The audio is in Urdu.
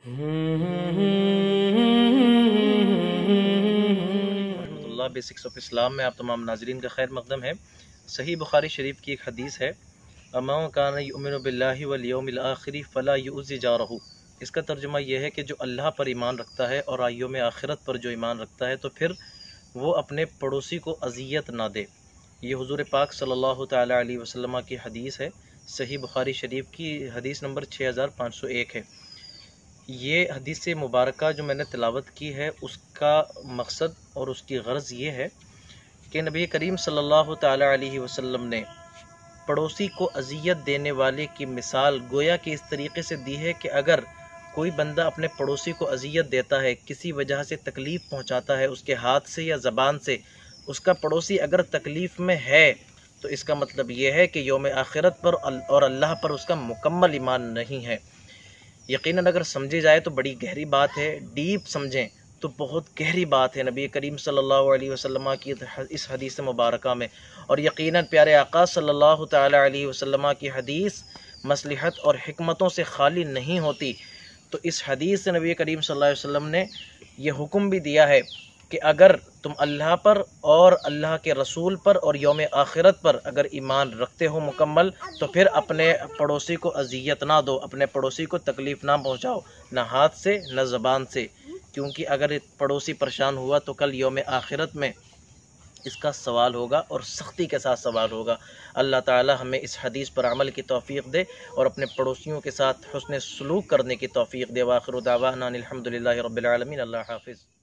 رحمۃ اللہ بیسکس آف اسلام میں آپ تمام ناظرین کا خیر مقدم ہے۔ صحیح بخاری شریف کی ایک حدیث ہے، اما کان یؤمن باللہ والیوم الآخر فلا یؤذی جارہ۔ اس کا ترجمہ یہ ہے کہ جو اللہ پر ایمان رکھتا ہے اور یوم آخرت پر جو ایمان رکھتا ہے تو پھر وہ اپنے پڑوسی کو اذیت نہ دے۔ یہ حضور پاک صلی اللہ تعالیٰ علیہ وسلم کی حدیث ہے، صحیح بخاری شریف کی حدیث نمبر 6501 ہے۔ یہ حدیث مبارکہ جو میں نے تلاوت کی ہے اس کا مقصد اور اس کی غرض یہ ہے کہ نبی کریم صلی اللہ تعالیٰ علیہ وسلم نے پڑوسی کو اذیت دینے والے کی مثال گویا کہ اس طریقے سے دی ہے کہ اگر کوئی بندہ اپنے پڑوسی کو اذیت دیتا ہے، کسی وجہ سے تکلیف پہنچاتا ہے اس کے ہاتھ سے یا زبان سے، اس کا پڑوسی اگر تکلیف میں ہے تو اس کا مطلب یہ ہے کہ یوم آخرت پر اور اللہ پر اس کا مکمل ایمان نہیں ہے۔ یقیناً اگر سمجھی جائے تو بڑی گہری بات ہے، ڈیپ سمجھیں تو بہت گہری بات ہے نبی کریم صلی اللہ علیہ وسلم کی اس حدیث مبارکہ میں، اور یقیناً پیارے آقا صلی اللہ تعالیٰ علیہ وسلم کی حدیث مصلحت اور حکمتوں سے خالی نہیں ہوتی۔ تو اس حدیث سے نبی کریم صلی اللہ علیہ وسلم نے یہ حکم بھی دیا ہے کہ اگر تم اللہ پر اور اللہ کے رسول پر اور یوم آخرت پر اگر ایمان رکھتے ہو مکمل تو پھر اپنے پڑوسی کو اذیت نہ دو، اپنے پڑوسی کو تکلیف نہ پہنچاؤ، نہ ہاتھ سے نہ زبان سے، کیونکہ اگر پڑوسی پریشان ہوا تو کل یوم آخرت میں اس کا سوال ہوگا اور سختی کے ساتھ سوال ہوگا۔ اللہ تعالی ہمیں اس حدیث پر عمل کی توفیق دے اور اپنے پڑوسیوں کے ساتھ حسن سلوک کرنے کی توفیق دے۔ وآخر دعوانا الحمدللہ رب العالمین۔ اللہ حافظ۔